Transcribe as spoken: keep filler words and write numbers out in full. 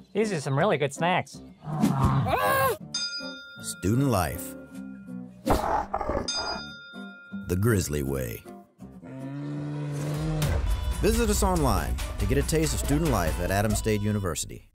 These are some really good snacks. Student life. The Grizzly way. Visit us online to get a taste of student life at Adams State University.